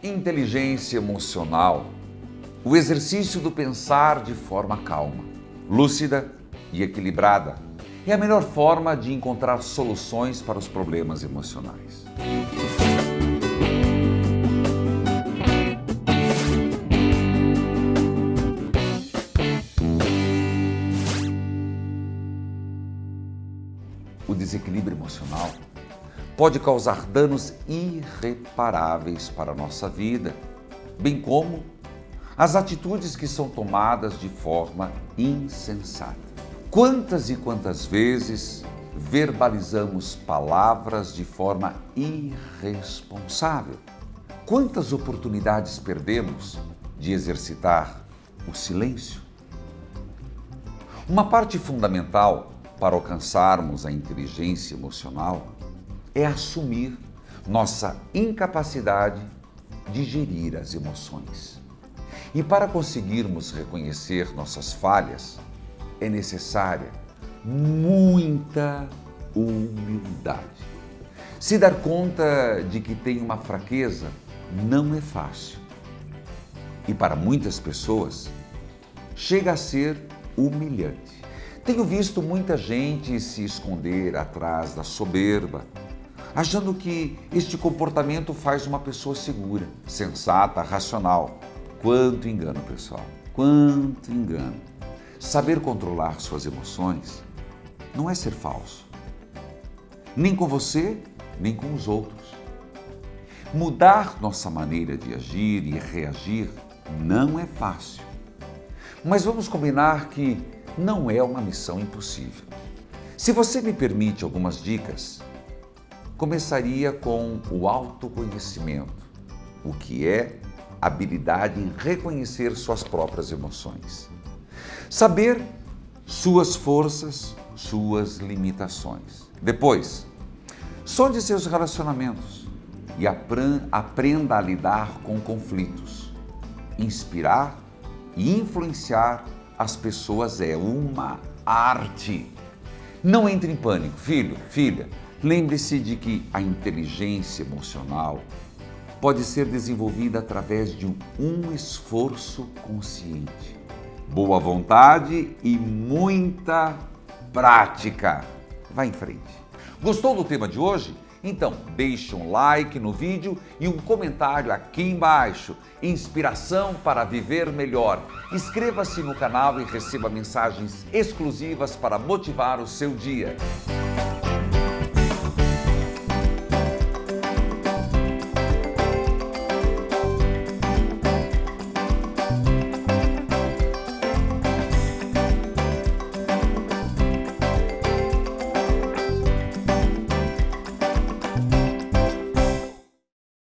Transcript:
Inteligência emocional, o exercício do pensar de forma calma, lúcida e equilibrada, é a melhor forma de encontrar soluções para os problemas emocionais. O desequilíbrio emocional pode causar danos irreparáveis para a nossa vida, bem como as atitudes que são tomadas de forma insensata. Quantas e quantas vezes verbalizamos palavras de forma irresponsável? Quantas oportunidades perdemos de exercitar o silêncio? Uma parte fundamental para alcançarmos a inteligência emocional é assumir nossa incapacidade de gerir as emoções. E para conseguirmos reconhecer nossas falhas, é necessária muita humildade. Se dar conta de que tem uma fraqueza não é fácil. E para muitas pessoas, chega a ser humilhante. Tenho visto muita gente se esconder atrás da soberba, achando que este comportamento faz uma pessoa segura, sensata, racional. Quanto engano, pessoal! Quanto engano! Saber controlar suas emoções não é ser falso, nem com você, nem com os outros. Mudar nossa maneira de agir e reagir não é fácil, mas vamos combinar que não é uma missão impossível. Se você me permite algumas dicas, começaria com o autoconhecimento, o que é habilidade em reconhecer suas próprias emoções. Saber suas forças, suas limitações. Depois, sonde seus relacionamentos e aprenda a lidar com conflitos. Inspirar e influenciar as pessoas é uma arte. Não entre em pânico, filho, filha. Lembre-se de que a inteligência emocional pode ser desenvolvida através de um esforço consciente, boa vontade e muita prática. Vá em frente. Gostou do tema de hoje? Então deixe um like no vídeo e um comentário aqui embaixo. Inspiração para viver melhor. Inscreva-se no canal e receba mensagens exclusivas para motivar o seu dia.